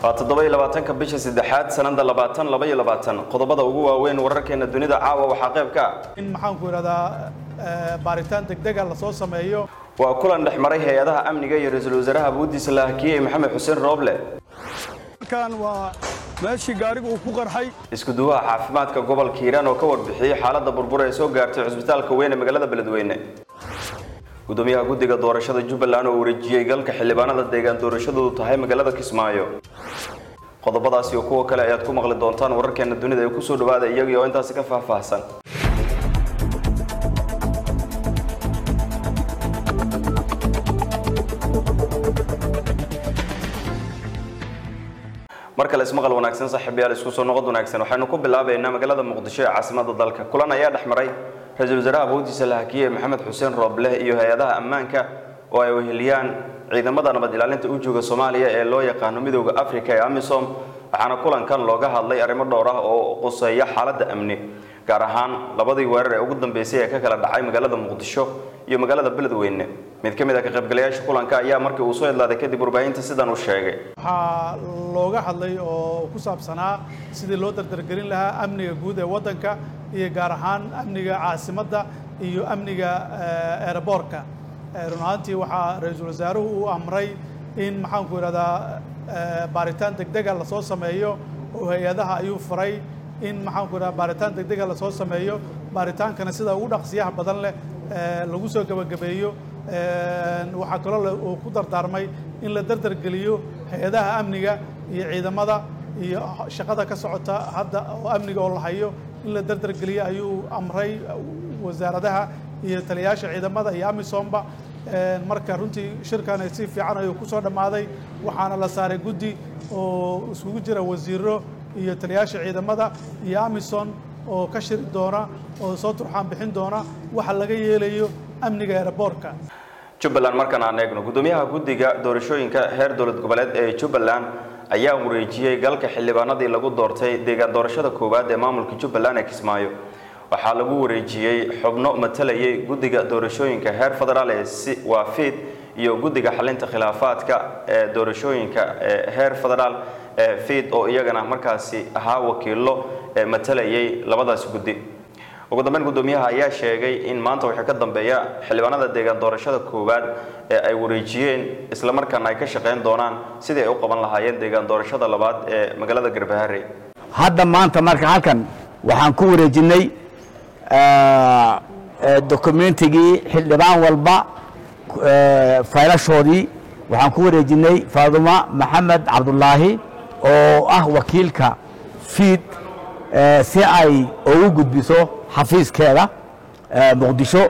27 bisha saddexaad sanada 2022 qodobada ugu waaweyn wararkeena dunida caawa waxa qayb ka in maxaan ku yiraahdaa baaritaan degdeg ah la soo sameeyo waa kulan dhexmaray hay'adaha amniga iyo ra'iisul wasaaraha Puntland Maxamed Xuseen Roble kan waa meeshii gaarigu uu ku qarxay isku duwaha caafimaadka gobolka Hiiraan oo ka warbixiyay xaaladda burbur ee soo gaartay cusbitaalka weyn ee magaalada Beledweyne gudoomiyaha guddiga doorashada Jubbaland oo wareejiyay galka xildhibaanada deegaan doorashadu tahay magaalada Kismaayo qodobadaas iyo kuwa kale ayaad ku maqli doontaan wararkeena dunida ee ku soo dhawaada iyaga oo intaas ka faahfaahsan marka la ismaqal wanaagsan saaxiibayaal isku soo noqod wanaagsan waxaanu ku bilaabaynaa magaalada Muqdisho ee caasimadda dalka kulan ayaa dhexmaray ra'iisul wasaaraha Puntland Maxamed Xuseen Roble iyo hay'adaha ammaanka oo ay weheliyaan ciidamada nabad ilaalinta u jooga Soomaaliya ee loo yaqaan Midowga Afrika ee AMISOM waxaana kulankan looga hadlay arrimo dhowr ah oo quseeya xaaladda amni gaar ahaan labadii weerar ee ugu dambeysay ee ka kala dhacay magaalada Muqdisho iyo magaalada Beledweyne mid kamid ah ka qaybgalayaasha kulanka ayaa markii uu soo idlaaday kadib warbaahinta sidan u sheegay waxa looga hadlay oo ku saabsanaa sidii loo dardargelin lahaa amniga guud ee wadanka iyo gaar ahaan amniga caasimadda iyo amniga airportka runtii waxa ra'iisul wasaaruhu uu amray in maxaan ku yiraahdaa baaritaan degdeg ah la soo sameeyo oo hay'adaha ayuu furay in maxaan ku yiraahdaa baaritaan degdeg ah la soo sameeyo baaritaankana sida ugu dhaqsiyaha badan leh lagu soo gabagabeeyo waxa kale oo ku dardaarmay in la dardargeliyo hay'adaha amniga iyo ciidamada iyo shaqada ka socota hadda oo amniga oo la hayo in la dardargeliyo ayuu amray wasaaradaha iyo taliyaasha ciidamada iyo AMISOMba marka runtii shirkan si fiican ayuu ku soo dhamaaday waxaana la saaray guddi oo isugu jira wasiiro iyo taliyaasha ciidamada iyo AMISOM oo ka shiri doona oo soo turxaan bixin doona waxa laga yeelayo amniga airportka Jubbaland markaan aan eegno gudoomiyaha guddiga doorashooyinka heer dowlad goboleed ee Jubbaland ayaa wareejiyay galka xildhibaanadii lagu doortay deegaan doorashada koowaad ee maamulka Jubbaland ee Kismaayo waxaa lagu wareejiyay xubno matalayay guddiga doorashooyinka heer federaal ee waafid iyo guddiga xalinta khilaafaadka ee doorashooyinka heer federaal FID oo iyagana markaasi ahaa wakiilo matalayay labadaas guddi ugu dambeyn gudoomiyaha ayaa sheegay in maanta waxa ka dambeeya xildhibaanada deegaan doorashada koowaad ee ay wareejiyeen isla markaana ay ka shaqeyn doonaan sidii ay u qaban lahaayeen deegaan doorashada labaad ee magaalada Garbaharey hadda maanta marka halkan waxaan ku wareejinay dokumentigii xildhibaan walba faylashoodii waxaan ku wareejinay Faaduma Maxamed Cabdullaahi oo ah wakiilka FID si ay ugu gudbiso xafiiskeeda Muqdisho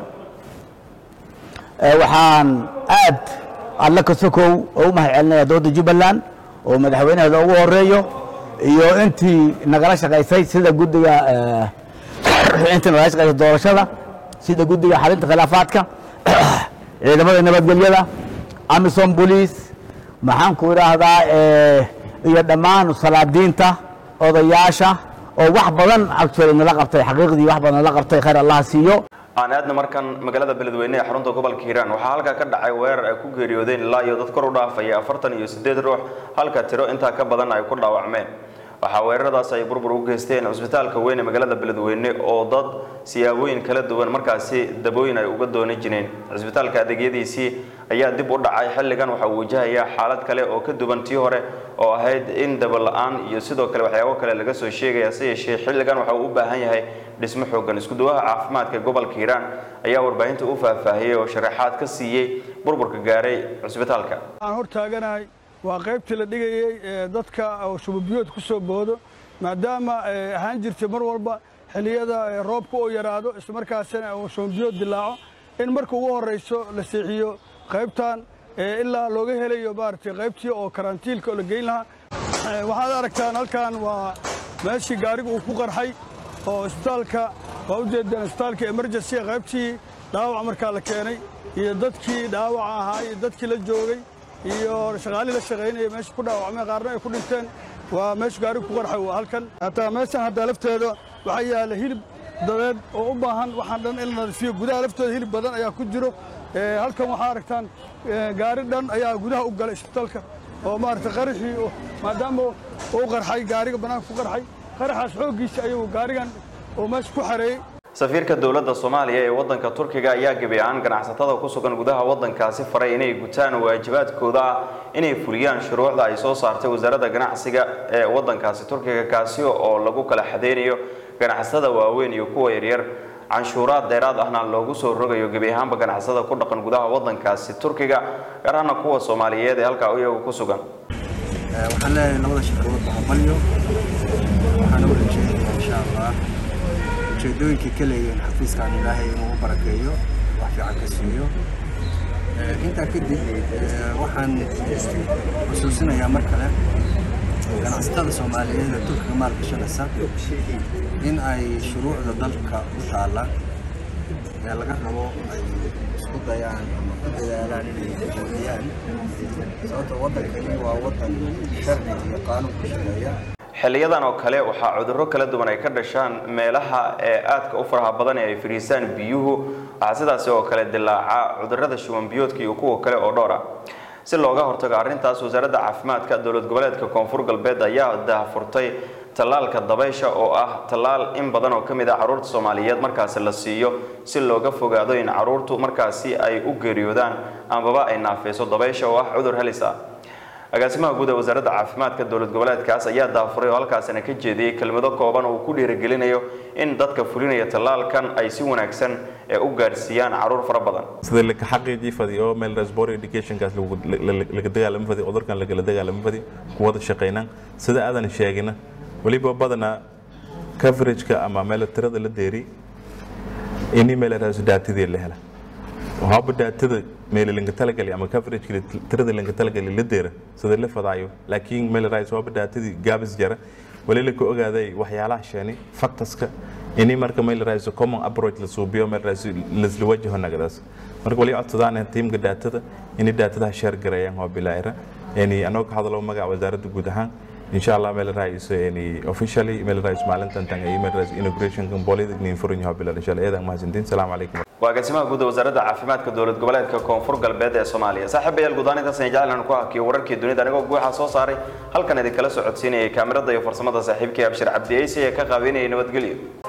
waxaan aad alla ka sokow oo mahadcelinayaa dowladda Jubbaland oo madaxweynaha ugu horeeyo iyo intii nagala shaqeysay sida guddiga doorashada sida guddiga xalinta khilaafaadka ciidamada nabadgelyada AMISOM police maxaan ku yiraahdaa iyo dhammaan salaadiinta odayaasha oo wax badan actually nala qabtay xaqiiqdii wax badan nala qabtay khayr Allah siiyo aan aadna markan magaalada Beledweyne ee xarunta gobolka Hiiraan waxa halka ka dhacay weerar ay ku geeriyoodeen ilaa iyo dad kor u dhaafay 48 ruux halka tiro inta ka badan ay ku dhaawacmeen waxa weeraradaas ay burbur u geysteen cusbitaalka weyn ee magaalada Beledweyne oo dad siyaabooyin kala duwan markaasi dabooyin ay uga doonay jireen cusbitaalka adeegyadiisii ayaa dib u dhacay xilligan waxa uu wajahayaa xaalad kale oo ka duwan tii hore oo ahayd in dabal la'aan iyo sidoo kale waxyaabo kale laga soo sheegay xilligan waxa uu u baahan yahay dhismo xoogan isku duwaha caafimaadka gobolka Hiiraan ayaa warbaahinta u faahfaahiyay oo sharaxaad ka siiyay burburka gaaray cusbitaalka aan hor taaganahay waa qaybtii la dhigayay dadka oo shubabiyood ku soo boodo maadaama ahaan jirtay mar walba xilliyada roobka oo yaraado isla markaasina oo shubabiyood dilaaco in marka ugu horeyso la seexiyo qaybtan ilaa looga helayo baartay qaybtii oo karantiilka oo la geyn lahaa waxaad aragtaan halkan waa meeshii gaarigu uu ku qarxay oo isbitaalka waa u jeedaan isbitaalka emergency qaybtii dhaawac markaa la keenay iyo dadkii dhaawac ahaa iyo dadkii la joogay iyo shaqaalii la shaqeynayay meesha ku dhaawacmay qaarna ay ku dhinteen waa meesha gaarigu ku qarxay waa halkan hataa meeshan hadda lafteeda waxa yaala hilib dadeed oo u baahan waxaan dhan in la nadiifiyo gudaha laftooda hilib badan ayaa ku jiro halkan waxaa aragtaan gaari dhan ayaa gudaha u galay isbitaalka oo maaragtay qaraxii maadaama uu qarxay gaariga banaanka ku qarxay qaraxaas xooggiisa ayuu gaarigan oo meesha ku xareeyey safiirka dowladda Soomaaliya ee wadanka Turkiga ayaa gabayaan ganacsatada ku sugan gudaha wadankaasi faray inay gutaan waajibaadkooda inay fuliyaan shuruucda ay soo saartay wasaaradda ganacsiga ee wadankaasi Turkiga kaasi oo lagu kala xadeynayo ganacsatada waaweyn iyo kuwa yaryar canshuuraad dheeraad ahna loogu soo rogayo gabayaanba ganacsatada ku dhaqan gudaha wadankaasi Turkiga gaar ahaan kuwa Soomaaliyeed ee halka iyagu ku sugan waxaan leeyahay labada shaqadood hambalyo waxaan u rajeynayaa insha Allah ujeedooyinka kale ee xafiiskan Ilaahay inuu barakeeyo wax fiican ka siiyo inta kadib waxaan xusuusinayaa mar kale ganacsatada Soomaaliyeed ee Turkiga maalgashanaysa in ay shuruucda dalka u taala ee laga rabo ay isku dayaan ama ku dadaalaan inay fuliyaan sababtoo wadankani waa wadan sharci iyo qaanuun ku shaqeeya xiliyadan oo kale waxa cudurro kala duwan ay ka dhashaan meelaha ee aadka u faraha badan ee ay fariisaan biyuhu waxa sidaas oo kale dilaaca cudurrada shuban biyoodka iyo kuwa kale oo dhowr ah si looga hortago arrintaas wasaaradda caafimaadka dowlad goboleedka Koonfur Galbeed ayaa daahfurtay talaalka dabaysha oo ah talaal in badan oo kamid ah carruurta Soomaaliyeed markaas la siiyo si looga fogaado in carruurtu markaasi ay u geeriyoodaan amaba ay naafayso dabaysha oo ah cudur halis ah agaasimaha guud ee wasaaradda caafimaadka dowlad goboleedkaas ayaa daafuray oo halkaasina ka jeediyay kelmado kooban oo ku dhiirigelinayo in dadka fulinaya talaalkan ay si wanaagsan ee u gaarsiiyaan carruur fara badan sida la xaqiijiyay fadiyo meel respiratory education kaas laga dagaalamo fadi cudurkan laga dagaalamo fadi kuwada shaqeynaan sida aadan sheegina waliba badana coverage-ka ama meel tirada la deeri inii meel daatadii la hela waxa badaatada meel laga talagalay ama coverage-ka tirada laga talagalay la deera sida la fadaayo laakiin meel raayis waa badaatadii gaabis jara wali la ku ogaaday waxyaalaha sheeni factors-ka inii marka meel raayis common approach la suubiyo meel raayis la wajaho nagadaas marka wali codsadaan teamka daatada inii daatada share gareeyaan waa bilaayra yani anoo ka hadlo magaca wasaaradda guud ahaan إن شاء الله ميل رئيس يعني officially ميل رئيس معلن تنتهي ميل رئيس inauguration كم بوليد نينفرني هابيلا إن شاء الله إذا ما زندين السلام عليكم. وقسمها جودة وزارة عافيمات كدولة قبلات ككونفور قلبات الصومالية صاحب الجوداني تسنجال أنا كوها كي ورك الدنيا ده نقول جوها صوصاري هل كان هذه كلا سعود سيني كاميرا ضيف فرصة صاحب كي أبشر عبد عيسى كقابيني نبت قليل.